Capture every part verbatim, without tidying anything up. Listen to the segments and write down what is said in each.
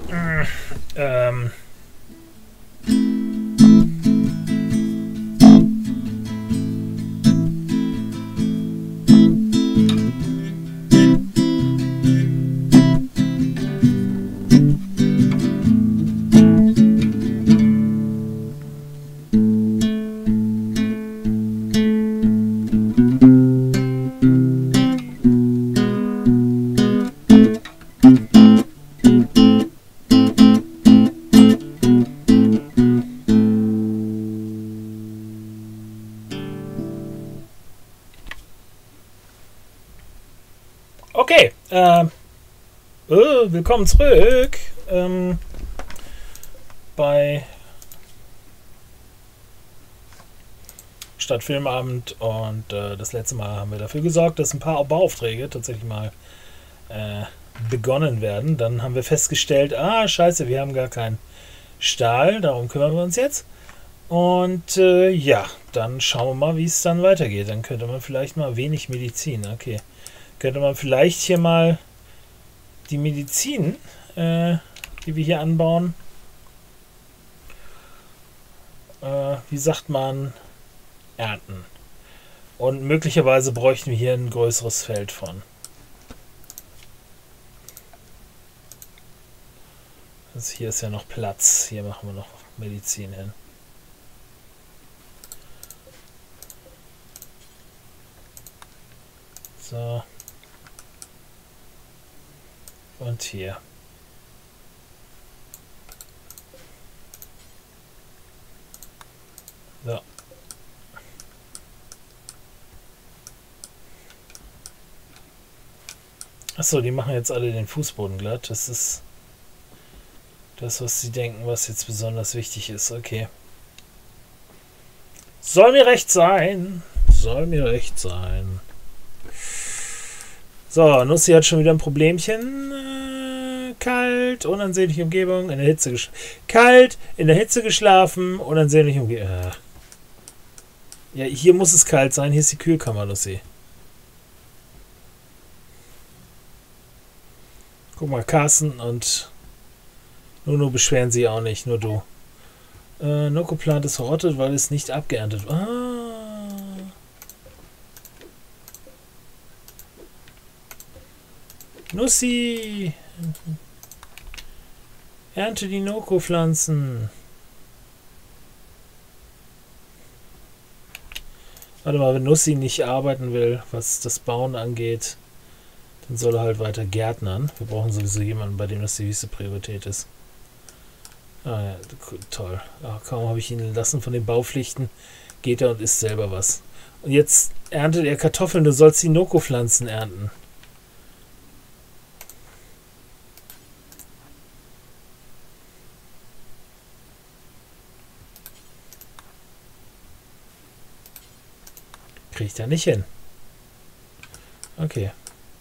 Ähm. Okay, ähm. Oh, willkommen zurück. Ähm. Bei Stadtfilmabend und äh, das letzte Mal haben wir dafür gesorgt, dass ein paar Bauaufträge tatsächlich mal äh, begonnen werden. Dann haben wir festgestellt, ah, scheiße, wir haben gar keinen Stahl, darum kümmern wir uns jetzt. Und äh, ja, dann schauen wir mal, wie es dann weitergeht. Dann könnte man vielleicht mal wenig Medizin, okay. Könnte man vielleicht hier mal die Medizin, äh, die wir hier anbauen, äh, wie sagt man, ernten. Und möglicherweise bräuchten wir hier ein größeres Feld von. Also hier ist ja noch Platz. Hier machen wir noch Medizin hin. So. Und hier. So. Achso, die machen jetzt alle den Fußboden glatt. Das ist das, was sie denken, was jetzt besonders wichtig ist. Okay. Soll mir recht sein. Soll mir recht sein. So, Nussi hat schon wieder ein Problemchen. Äh, kalt, unansehnliche Umgebung, in der Hitze kalt, in der Hitze geschlafen, unansehnliche Umgebung. Äh. Ja, hier muss es kalt sein. Hier ist die Kühlkammer, Nussi. Guck mal, Carsten und Nuno beschweren sich auch nicht, nur du. Äh, Nokoplant ist verrottet, weil es nicht abgeerntet war. Ah. Nussi! Ernte die Noko-Pflanzen. Warte mal, wenn Nussi nicht arbeiten will, was das Bauen angeht, dann soll er halt weiter gärtnern. Wir brauchen sowieso jemanden, bei dem das die höchste Priorität ist. Ah ja, toll. Ach, kaum habe ich ihn entlassen von den Baupflichten, geht er und isst selber was. Und jetzt erntet er Kartoffeln, du sollst die Noko-Pflanzen ernten. Kriege ich da nicht hin. Okay.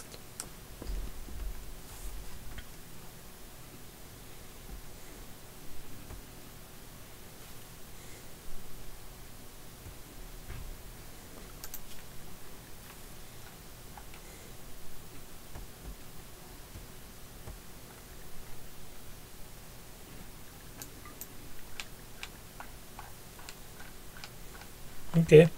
Okay.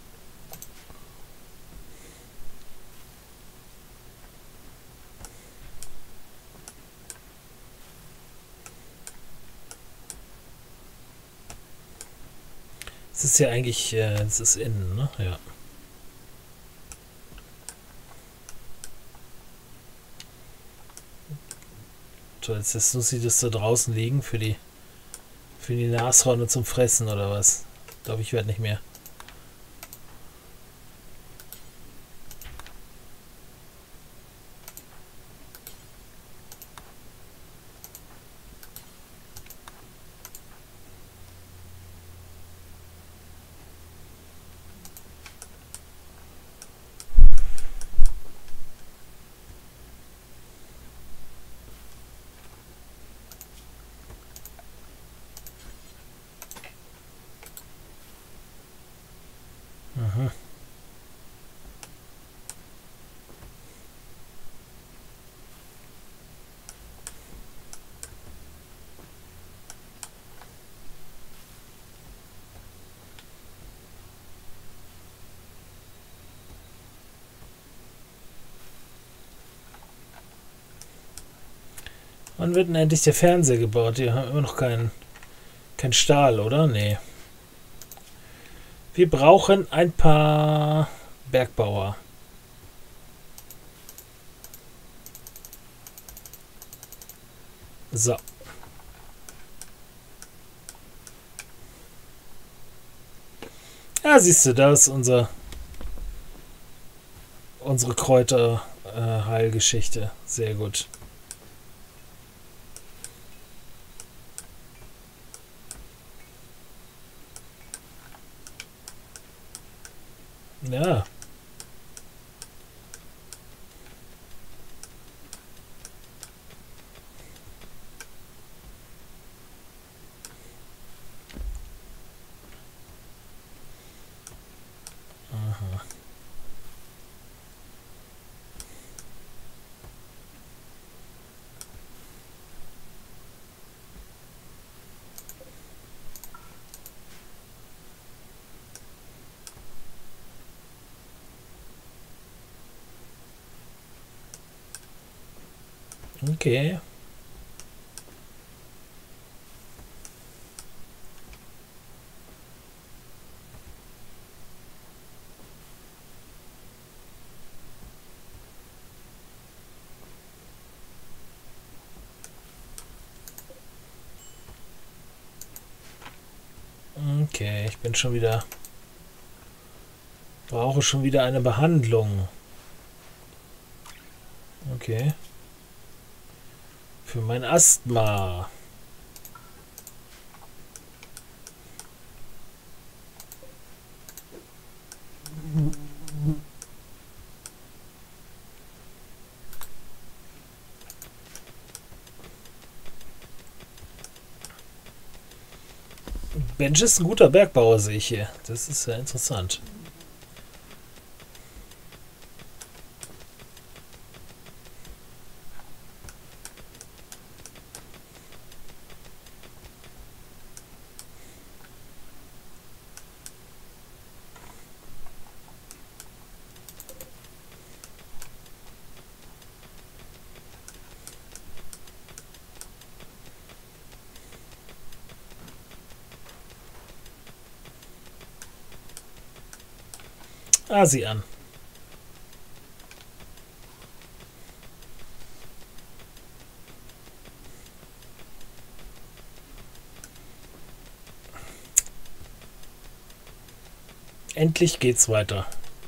Es ist ja eigentlich, äh, es ist innen, ne? Ja. So, jetzt ist Nussi das da draußen liegen für die für die Nashorne zum Fressen oder was? Ich glaube, ich werde nicht mehr. Aha. Wann wird denn endlich der Fernseher gebaut? Die haben immer noch keinen kein Stahl, oder? Nee. Wir brauchen ein paar Bergbauer. So. Ja, siehst du, da ist unser unsere Kräuterheilgeschichte. Äh, Sehr gut. Ja. Aha. Okay. Okay, ich bin schon wieder... Brauche schon wieder eine Behandlung. Okay. Für mein Asthma. Bench ist ein guter Bergbauer, sehe ich hier. Das ist ja interessant. Ah, sieh an. Endlich geht's weiter.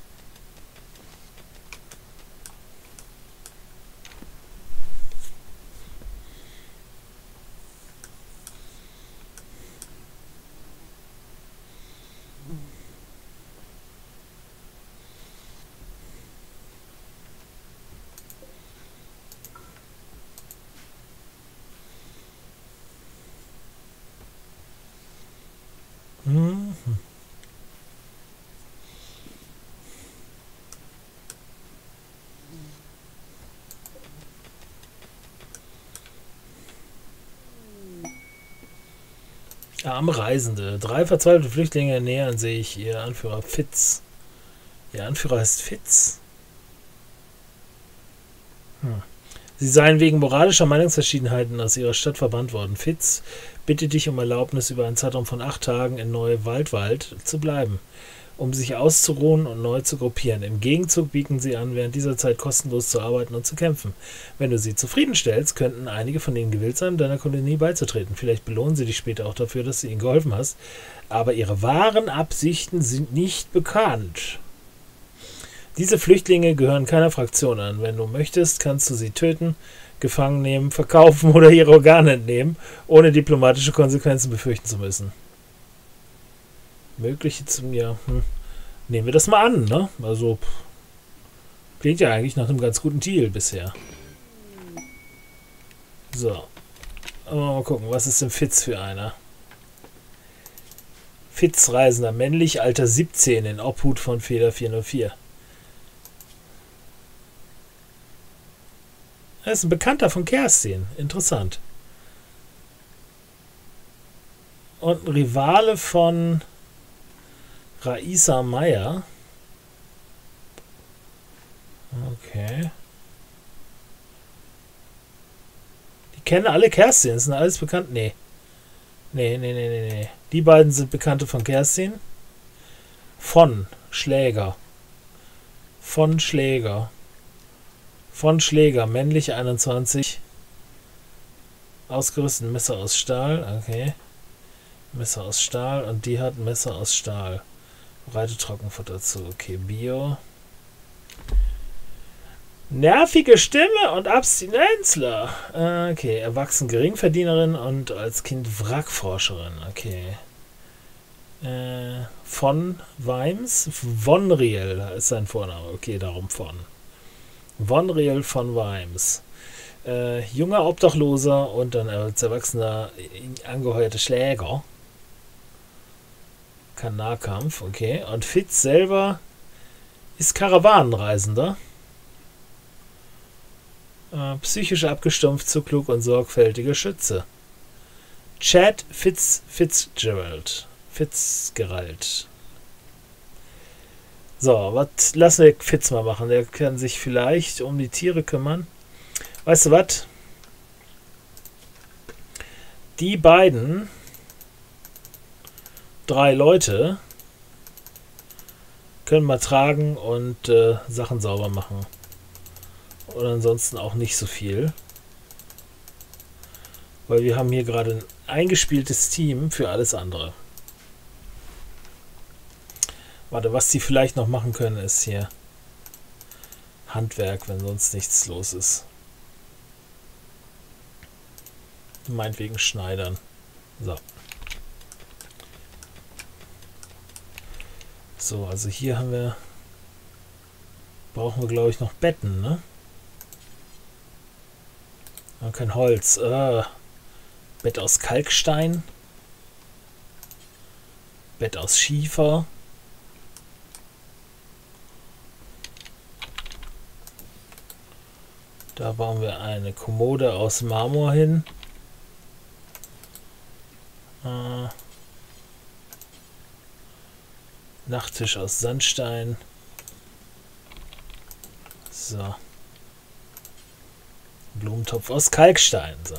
Mhm. Arme Reisende. Drei verzweifelte Flüchtlinge nähern sich ihr Anführer Fitz. Ihr Anführer heißt Fitz. Hm. Sie seien wegen moralischer Meinungsverschiedenheiten aus ihrer Stadt verbannt worden. Fitz bittet dich um Erlaubnis, über einen Zeitraum von acht Tagen in Neu-Waldwald zu bleiben, um sich auszuruhen und neu zu gruppieren. Im Gegenzug bieten sie an, während dieser Zeit kostenlos zu arbeiten und zu kämpfen. Wenn du sie zufriedenstellst, könnten einige von ihnen gewillt sein, deiner Kolonie beizutreten. Vielleicht belohnen sie dich später auch dafür, dass du ihnen geholfen hast. Aber ihre wahren Absichten sind nicht bekannt. Diese Flüchtlinge gehören keiner Fraktion an. Wenn du möchtest, kannst du sie töten, gefangen nehmen, verkaufen oder ihre Organe entnehmen, ohne diplomatische Konsequenzen befürchten zu müssen. Mögliche zum ja, hm. Nehmen wir das mal an, ne? Also pff, klingt ja eigentlich nach einem ganz guten Deal bisher. So. Mal gucken, was ist denn Fitz für einer? Fitz Reisender, männlich, Alter siebzehn, in Obhut von Feder vierhundertvier. Er ist ein Bekannter von Kerstin. Interessant. Und ein Rivale von Raisa Meyer. Okay. Die kenne alle Kerstin. Das sind alles bekannt. Nee. Nee, nee, nee, nee, nee. Die beiden sind Bekannte von Kerstin. Von Schläger. Von Schläger. Von Schläger. Männlich einundzwanzig. Ausgerüstet Messer aus Stahl. Okay. Messer aus Stahl. Und die hat Messer aus Stahl. Breite Trockenfutter dazu. Okay, Bio. Nervige Stimme und Abstinenzler. Okay, erwachsen Geringverdienerin und als Kind Wrackforscherin. Okay. Äh, von Weims. Von Riel ist sein Vorname. Okay, darum von. Von Riel von Weims. Äh, junger Obdachloser und dann als erwachsener angeheuerte Schläger. Kann Nahkampf, okay. Und Fitz selber ist Karawanenreisender. Äh, psychisch abgestumpft, zu klug und sorgfältiger Schütze. Chad Fitz Fitzgerald. Fitzgerald. So, was lassen wir Fitz mal machen. Der kann sich vielleicht um die Tiere kümmern. Weißt du was? Die beiden drei Leute können mal tragen und äh, Sachen sauber machen. Und ansonsten auch nicht so viel. Weil wir haben hier gerade ein eingespieltes Team für alles andere. Warte, was die vielleicht noch machen können, ist hier Handwerk, wenn sonst nichts los ist. Meinetwegen schneidern. So. So, also hier haben wir... Brauchen wir, glaube ich, noch Betten, ne? Aber kein Holz. Äh, Bett aus Kalkstein. Bett aus Schiefer. Da bauen wir eine Kommode aus Marmor hin. Äh, Nachttisch aus Sandstein. So. Blumentopf aus Kalkstein. So.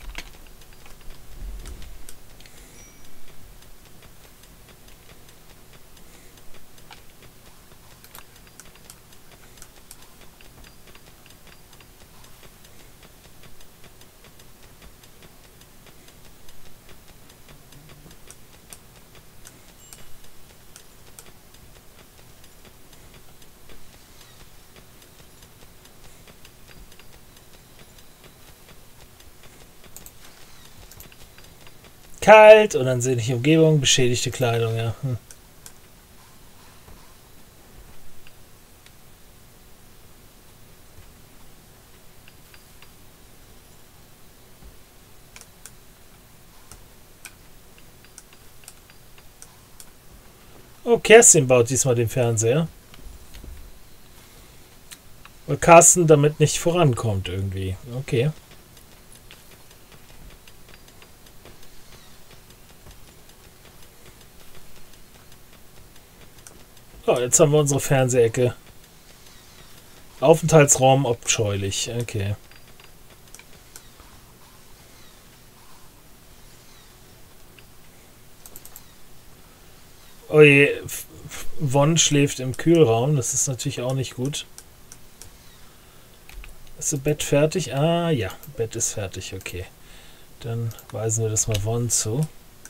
Kalt, unansehnliche Umgebung, beschädigte Kleidung, ja. Hm. Oh, Kerstin baut diesmal den Fernseher. Weil Carsten damit nicht vorankommt irgendwie. Okay. So, jetzt haben wir unsere Fernsehecke. Aufenthaltsraum abscheulich. Okay. Oh je, Von schläft im Kühlraum. Das ist natürlich auch nicht gut. Ist das Bett fertig? Ah ja, Bett ist fertig. Okay. Dann weisen wir das mal Von zu.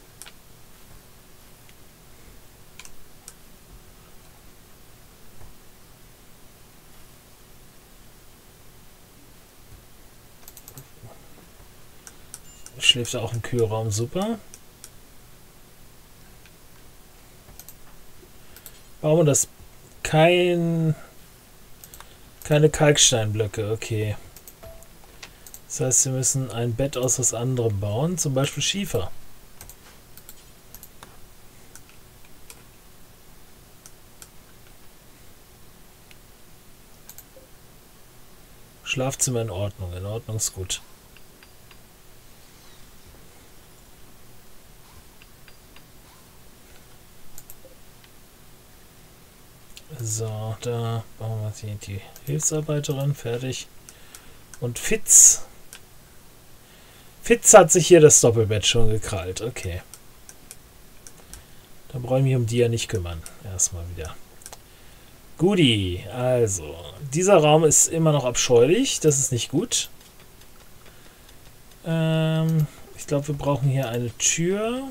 Schläft auch im Kühlraum, super. Bauen wir das kein keine Kalksteinblöcke, okay. Das heißt, wir müssen ein Bett aus was anderem bauen, zum Beispiel Schiefer. Schlafzimmer in Ordnung, in Ordnung ist gut. So, da bauen wir die, die Hilfsarbeiterin fertig. Und Fitz Fitz hat sich hier das Doppelbett schon gekrallt. Okay. Dann brauche ich mich um die ja nicht kümmern. Erstmal wieder. Guti. Also. Dieser Raum ist immer noch abscheulich. Das ist nicht gut. Ähm, ich glaube, wir brauchen hier eine Tür.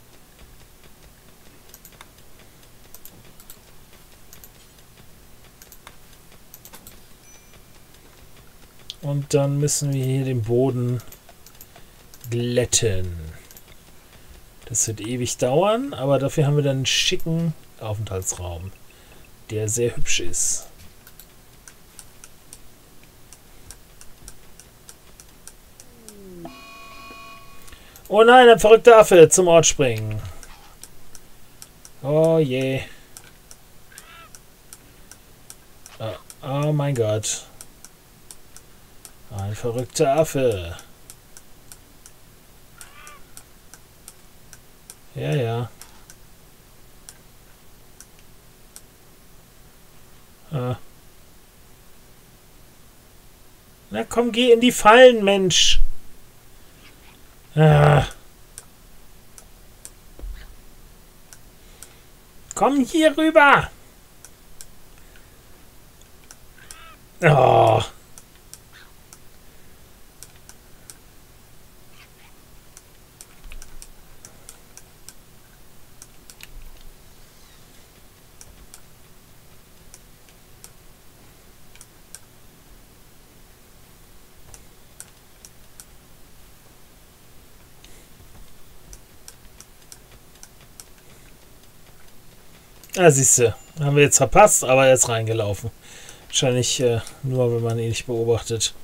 Und dann müssen wir hier den Boden glätten. Das wird ewig dauern, aber dafür haben wir dann einen schicken Aufenthaltsraum, der sehr hübsch ist. Oh nein, ein verrückter Affe zum Ort springen. Oh je. Oh, oh mein Gott. Ein verrückter Affe. Ja, ja. Ah. Na komm, geh in die Fallen, Mensch. Ah. Komm hier rüber. Oh. Ah, siehst du, haben wir jetzt verpasst, aber er ist reingelaufen. Wahrscheinlich äh, nur, wenn man ihn nicht beobachtet.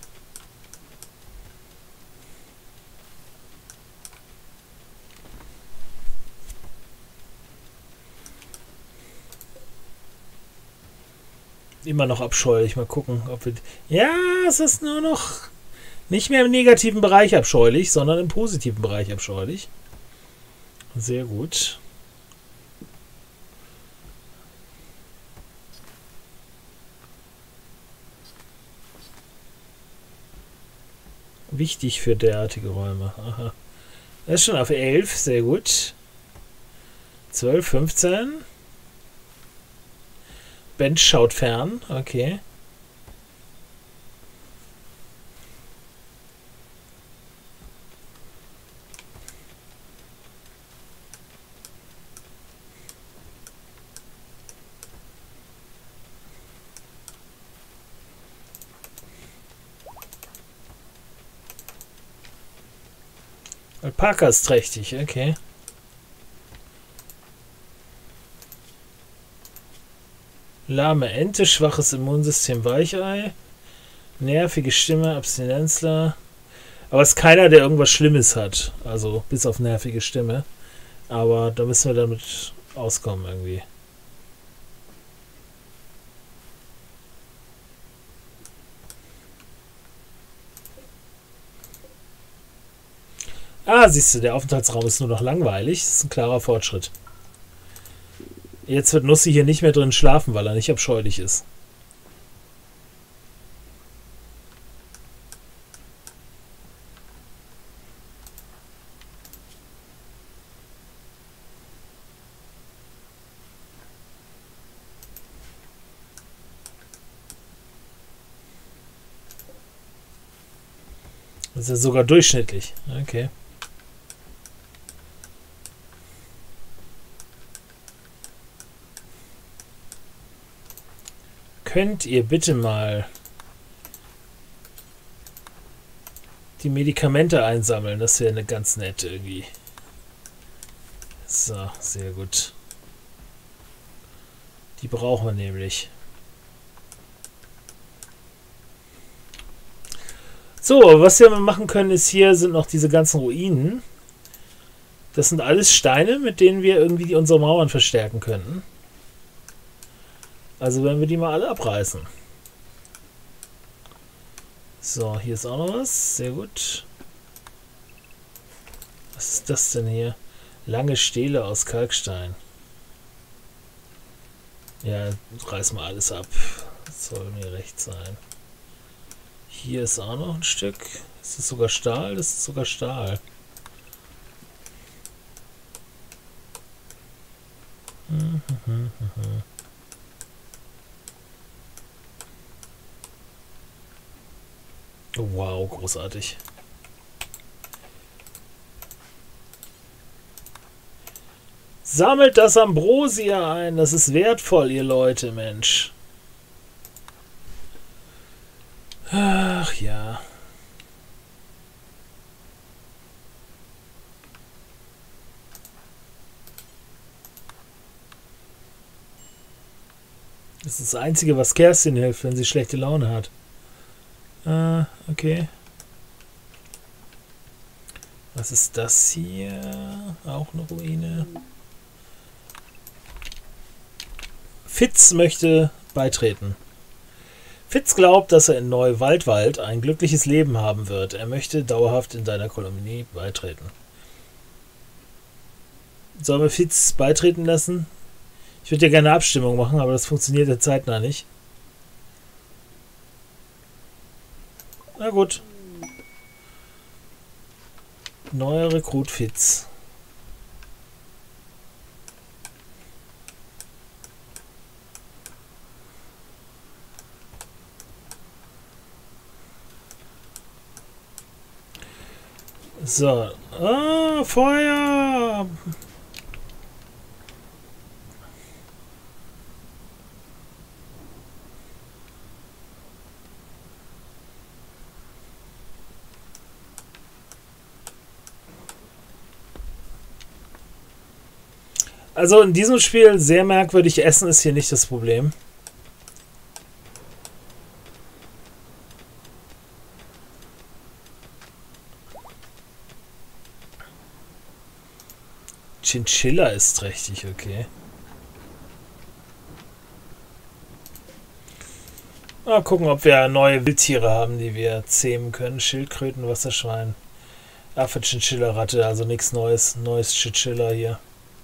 Immer noch abscheulich. Mal gucken, ob wir... Ja, es ist nur noch nicht mehr im negativen Bereich abscheulich, sondern im positiven Bereich abscheulich. Sehr gut. Wichtig für derartige Räume. Aha. Das ist schon auf elf, sehr gut. zwölf, fünfzehn. Bench schaut fern, okay. Alpaka ist trächtig, okay. Lahme Ente, schwaches Immunsystem, Weichei. Nervige Stimme, Abstinenzler. Aber es ist keiner, der irgendwas Schlimmes hat. Also bis auf nervige Stimme. Aber da müssen wir damit auskommen irgendwie. Ah, siehst du, der Aufenthaltsraum ist nur noch langweilig. Das ist ein klarer Fortschritt. Jetzt wird Nussi hier nicht mehr drin schlafen, weil er nicht abscheulich ist. Das ist ja sogar durchschnittlich. Okay. Könnt ihr bitte mal die Medikamente einsammeln? Das wäre eine ganz nett irgendwie. So, sehr gut. Die brauchen wir nämlich. So, was wir machen können, ist, hier sind noch diese ganzen Ruinen. Das sind alles Steine, mit denen wir irgendwie unsere Mauern verstärken könnten. Also werden wir die mal alle abreißen. So, hier ist auch noch was. Sehr gut. Was ist das denn hier? Lange Stele aus Kalkstein. Ja, reiß mal alles ab. Das soll mir recht sein. Hier ist auch noch ein Stück. Ist das sogar Stahl? Das ist sogar Stahl. Wow, großartig. Sammelt das Ambrosia ein. Das ist wertvoll, ihr Leute, Mensch. Ach ja. Das ist das Einzige, was Kerstin hilft, wenn sie schlechte Laune hat. Ah, okay. Was ist das hier? Auch eine Ruine. Fitz möchte beitreten. Fitz glaubt, dass er in Neuwaldwald ein glückliches Leben haben wird. Er möchte dauerhaft in deiner Kolonie beitreten. Sollen wir Fitz beitreten lassen? Ich würde ja gerne eine Abstimmung machen, aber das funktioniert ja zeitnah nicht. Na gut. Neuer Rekrut Fitz. So. Ah, Feuer! Also in diesem Spiel sehr merkwürdig. Essen ist hier nicht das Problem. Chinchilla ist trächtig, okay. Mal gucken, ob wir neue Wildtiere haben, die wir zähmen können. Schildkröten, Wasserschwein. Affe, Chinchilla, Ratte, also nichts Neues. Neues Chinchilla hier.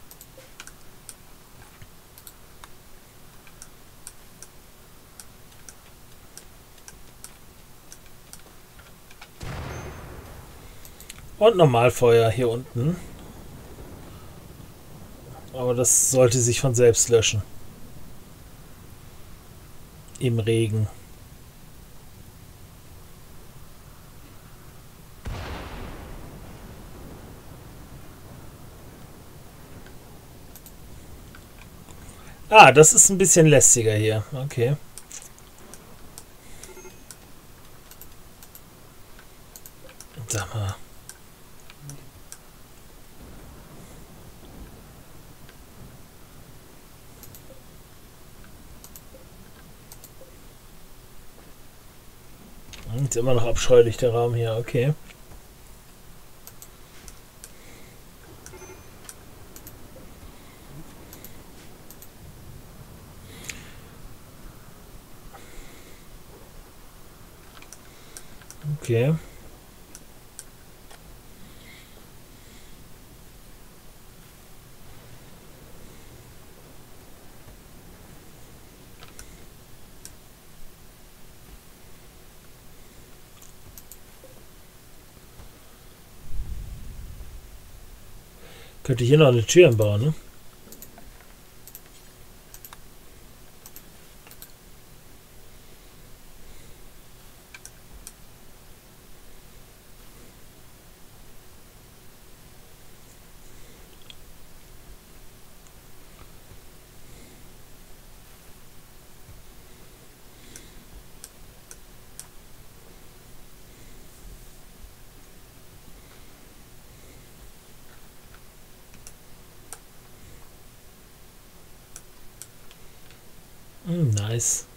Und Normalfeuer hier unten. Aber das sollte sich von selbst löschen. Im Regen. Ah, das ist ein bisschen lästiger hier. Okay. Sag mal. Ist immer noch abscheulich, der Raum hier. Okay. Okay. Könnte hier noch eine Tür bauen, ne? Mm, nice.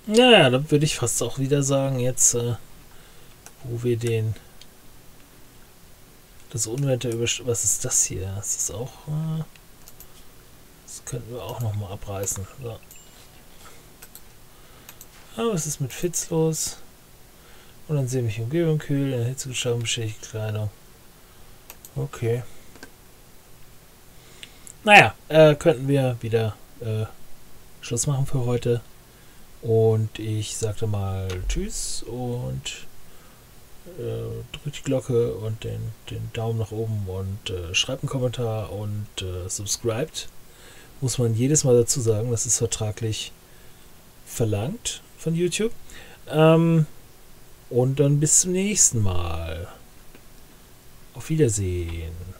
Naja, dann würde ich fast auch wieder sagen, jetzt, äh, wo wir den das Unwetter über... Was ist das hier? Das ist auch... Äh, das könnten wir auch noch mal abreißen. So. Ah, was ist mit Fitz los? Und dann sehe ich Umgebung kühl, in der Hitze geschaffen, beschädigte Kleidung. Okay. Naja, äh, könnten wir wieder äh, Schluss machen für heute. Und ich sagte mal Tschüss und äh, drückt die Glocke und den, den Daumen nach oben und äh, schreibt einen Kommentar und äh, subscribt. Muss man jedes Mal dazu sagen, das ist vertraglich verlangt von YouTube. Ähm, und dann bis zum nächsten Mal. Auf Wiedersehen.